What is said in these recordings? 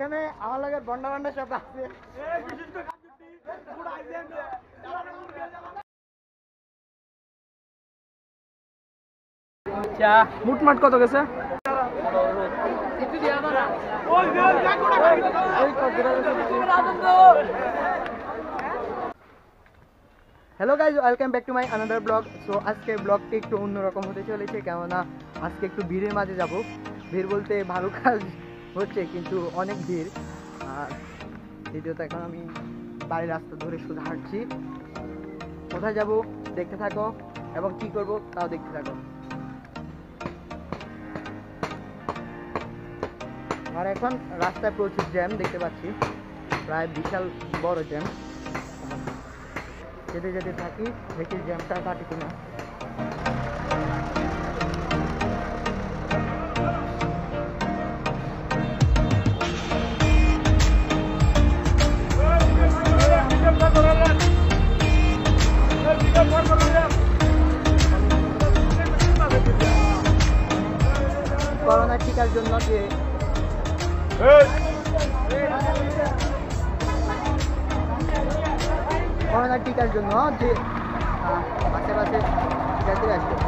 এখানে আমার লাগে বন্ডা বন্ডা সব আছে। মুটমাট কত গেছে? Hello guys, welcome back to my another vlog. So আজকে ব্লগটি একটু অন্যরকম হতে চলেছে, কেননা আজকে একটু ভিড়ের মাঝে যাব। ভিড় বলতে ভালো কাজ হচ্ছে, কিন্তু অনেক ভিড়। আর দ্বিতীয়ত এখন আমি বাড়ির রাস্তা ধরে শুধু হাঁটছি। কোথায় যাব দেখতে থাকো, এবং কি করব তাও দেখতে থাকো। আর এখন রাস্তায় প্রচুর জ্যাম দেখতে পাচ্ছি, প্রায় বিশাল বড় জ্যাম। যেতে যেতে থাকি, দেখি জ্যামটা কাটি কিনা। করোনা টিকার জন্য যে করোনা টিকার জন্য যে বাসে বাসে টিকা দিয়ে আসছে,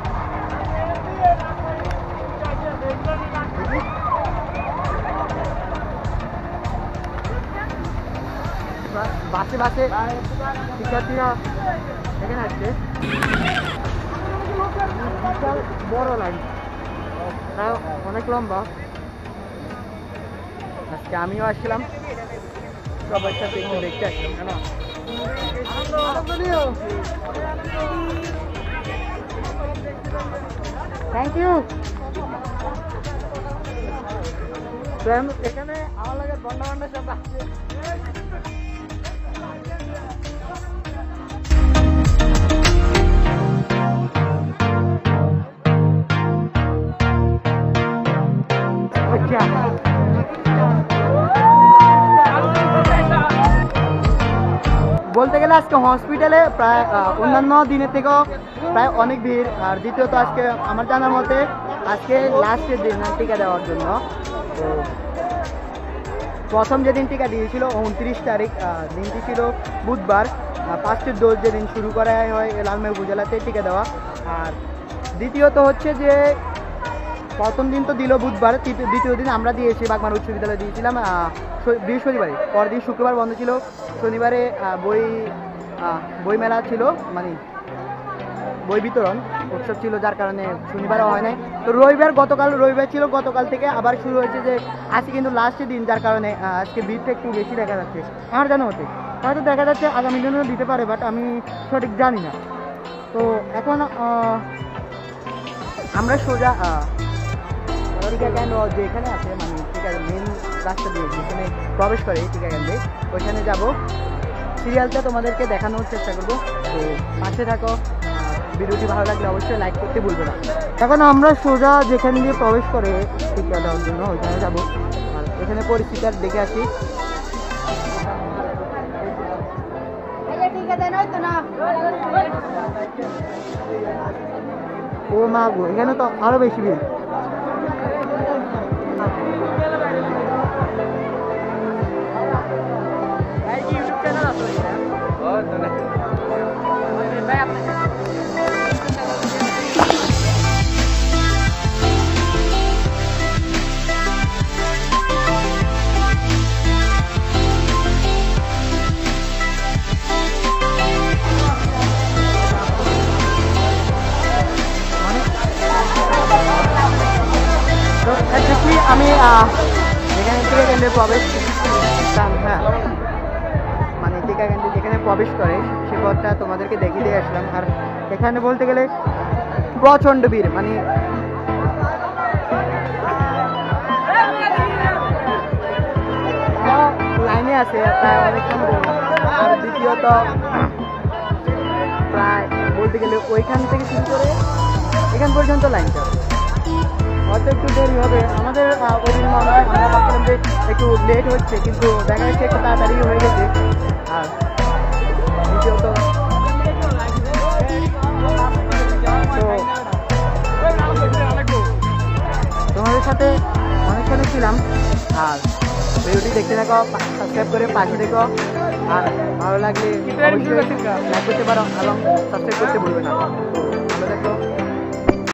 বাসে বাসে শিক্ষার্থীরা এখানে আসছে। বিশাল বড় লাইন, অনেক লম্বা। আজকে আমিও আসছিলাম, সবার সাথে একটু দেখতে আসলাম। Thank you. এখানে আমার লাগে বন্ডা বন্ডা সব আছে। বলতে গেলে আজকে হসপিটালে প্রায় অন্যান্য দিনের থেকেও প্রায় অনেক ভিড়। আর দ্বিতীয়ত আজকে আমার জানার মতে আজকে লাস্টের দিন টিকা দেওয়ার জন্য। তো প্রথম যেদিন টিকা দিয়েছিল 29 তারিখ, দিনটি ছিল বুধবার। ফার্স্টের ডোজ যেদিন শুরু করা হয় লালমাই উপজেলাতে টিকা দেওয়া। আর দ্বিতীয়ত হচ্ছে যে প্রথম দিন তো দিল বুধবার, দ্বিতীয় দিন আমরা দিয়েছি বাগমারা উচ্চ বিদ্যালয়ে দিয়েছিলাম বৃহস্পতিবারে। পরের দিন শুক্রবার বন্ধ ছিল, শনিবারে বই মেলা ছিল, মানে বই বিতরণ উৎসব ছিল, যার কারণে শনিবারও হয় নাই। তো রবিবার ছিল, গতকাল থেকে আবার শুরু হয়েছে যে আজকে কিন্তু লাস্টের দিন, যার কারণে আজকে ভিড়টা একটু বেশি দেখা যাচ্ছে আমার জানা মতে। হয়তো দেখা যাচ্ছে আগামী দিনেও দিতে পারে, বাট আমি সঠিক জানি না। তো এখন আমরা সোজা টিকা কেন্দ্র যেখানে আছে, মানে টিকা মেন রাস্তা দিয়ে যেখানে প্রবেশ করে টিকা কেন্দ্রে, ওইখানে যাব। সিরিয়ালটা তোমাদেরকে দেখানোর চেষ্টা করবো, তো পাশে থাকো। ভিডিওটি ভালো লাগলে অবশ্যই লাইক করতে ভুলবে না। এখন আমরা সোজা যেখানে দিয়ে প্রবেশ করে টিকা দেওয়ার জন্য ওইখানে যাব। আর এখানে পরিস্থিতি আর দেখে আসি। ও মা গো, এখানে তো আরো বেশি ভিড়। আমি যেখানে টিকা কেন্দ্রে প্রবেশ, হ্যাঁ মানে টিকা কেন্দ্রে যেখানে প্রবেশ করে সে পথটা তোমাদেরকে দেখিয়ে দিয়ে আসলাম। আর এখানে বলতে গেলে প্রচণ্ড ভিড়, মানে লাইনে আছে প্রায় অনেকক্ষণ। আর দ্বিতীয়ত প্রায় বলতে গেলে ওইখান থেকে শুরু করে এখান পর্যন্ত লাইনটা, হয়তো একটু দেরি হবে। আমাদের ওই দিন আমরা ভাবছিলাম যে একটু লেট হচ্ছে, কিন্তু দেখা যাচ্ছে একটু তাড়াতাড়ি হয়ে গেছে। আর দ্বিতীয়ত তোমাদের সাথে অনেকক্ষণ ছিলাম। আর ভিডিওটি দেখতে থাকো, সাবস্ক্রাইব করে পাশে দেখো, আর ভালো লাগলে অবশ্যই লাইক করতে পারো এবং সাবস্ক্রাইব করতে ভুলবে না।